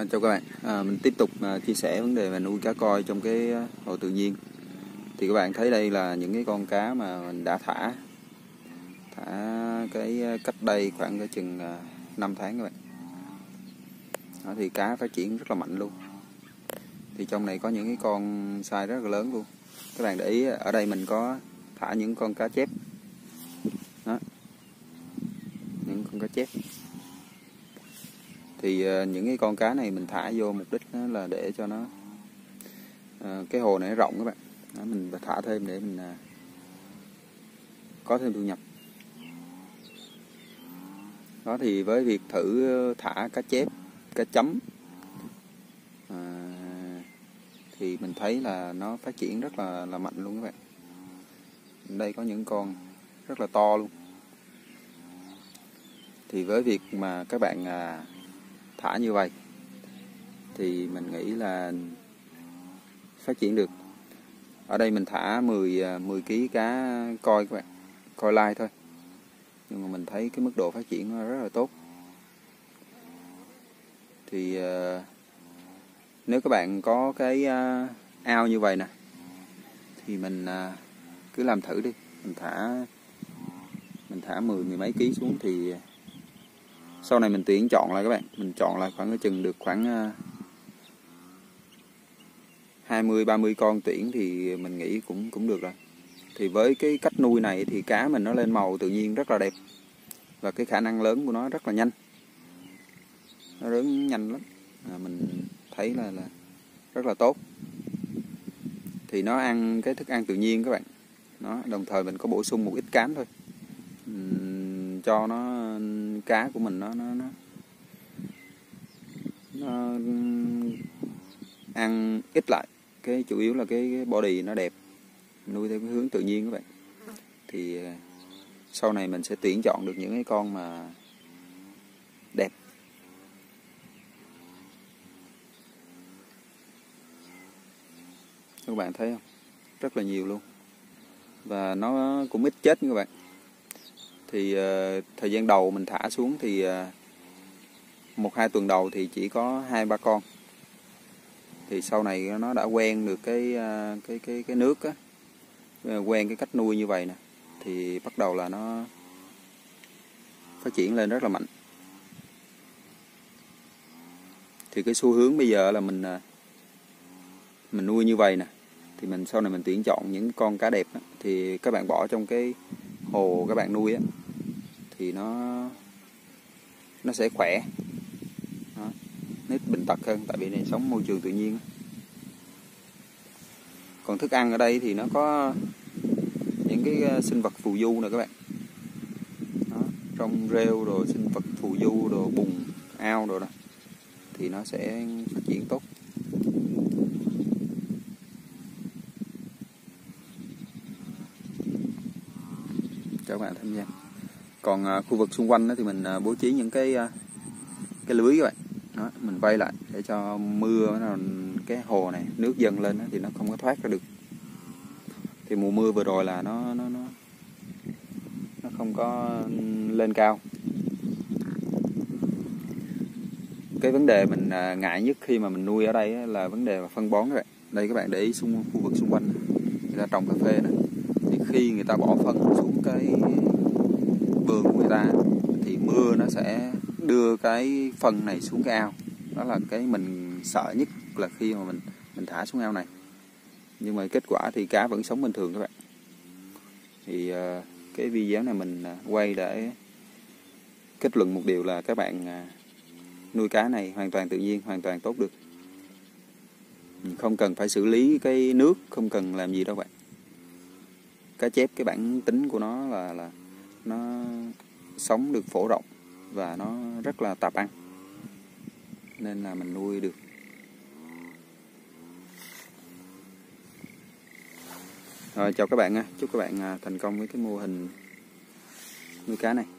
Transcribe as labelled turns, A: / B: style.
A: Chào các bạn, mình tiếp tục chia sẻ vấn đề về nuôi cá koi trong cái hồ tự nhiên. Thì các bạn thấy đây là những cái con cá mà mình đã thả cái cách đây khoảng cái chừng 5 tháng các bạn. Đó, thì cá phát triển rất là mạnh luôn. Thì trong này có những cái con size rất là lớn luôn. Các bạn để ý ở đây mình có thả những con cá chép. Đó. Những con cá chép. Thì những cái con cá này mình thả vô mục đích là để cho nó cái hồ này nó rộng các bạn. Đó, mình thả thêm để mình có thêm thu nhập. Đó, thì với việc thử thả cá chép, cá chấm thì mình thấy là nó phát triển rất là mạnh luôn các bạn. Đây có những con rất là to luôn. Thì với việc mà các bạn thả như vậy thì mình nghĩ là phát triển được. Ở đây mình thả 10 kg cá koi các bạn, koi lai thôi. Nhưng mà mình thấy cái mức độ phát triển nó rất là tốt. Thì nếu các bạn có cái ao như vậy nè thì mình cứ làm thử đi. Mình thả mười mấy ký xuống thì sau này mình tuyển chọn lại các bạn. Mình chọn lại khoảng chừng được khoảng 20-30 con tuyển thì mình nghĩ cũng được rồi. Thì với cái cách nuôi này thì cá mình nó lên màu tự nhiên rất là đẹp. Và cái khả năng lớn của nó rất là nhanh. Nó lớn nhanh lắm. Mình thấy là rất là tốt. Thì nó ăn cái thức ăn tự nhiên các bạn. Nó đồng thời mình có bổ sung một ít cám thôi. Cho nó cá của mình nó ăn ít lại. Cái chủ yếu là cái body nó đẹp. Nuôi theo cái hướng tự nhiên các bạn. Thì sau này mình sẽ tuyển chọn được những cái con mà đẹp. Các bạn thấy không? Rất là nhiều luôn. Và nó cũng ít chết nha các bạn. Thì thời gian đầu mình thả xuống thì 1-2 tuần đầu thì chỉ có 2-3 con. Thì sau này nó đã quen được cái nước á, quen cái cách nuôi như vậy nè, thì bắt đầu là nó phát triển lên rất là mạnh. Thì cái xu hướng bây giờ là mình nuôi như vậy nè, thì mình sau này mình tuyển chọn những con cá đẹp đó, thì các bạn bỏ trong cái hồ các bạn nuôi á, thì nó sẽ khỏe. Đó, nó ít bệnh tật hơn, tại vì này sống môi trường tự nhiên. Còn thức ăn ở đây thì nó có những cái sinh vật phù du nè các bạn. Đó, rong rêu rồi sinh vật phù du rồi bùn ao rồi đó, thì nó sẽ phát triển tốt. Chào các bạn tham gia. Còn khu vực xung quanh đó thì mình bố trí những cái lưới các bạn. Đó, mình vây lại để cho mưa cái hồ này nước dâng lên đó, thì nó không có thoát ra được. Thì mùa mưa vừa rồi là nó không có lên cao. Cái vấn đề mình ngại nhất khi mà mình nuôi ở đây là vấn đề phân bón các bạn. Đây các bạn để ý khu vực xung quanh người ta trồng cà phê này, thì khi người ta bỏ phân xuống cái vườn của người ta thì mưa nó sẽ đưa cái phân này xuống cái ao. Đó là cái mình sợ nhất, là khi mà mình thả xuống ao này. Nhưng mà kết quả thì cá vẫn sống bình thường các bạn. Thì cái video này mình quay để kết luận một điều là các bạn nuôi cá này hoàn toàn tự nhiên, hoàn toàn tốt được. Không cần phải xử lý cái nước, không cần làm gì đâu bạn. Cá chép cái bản tính của nó là nó sống được phổ rộng và nó rất là tạp ăn, nên là mình nuôi được. Rồi, chào các bạn nha. Chúc các bạn thành công với cái mô hình nuôi cá này.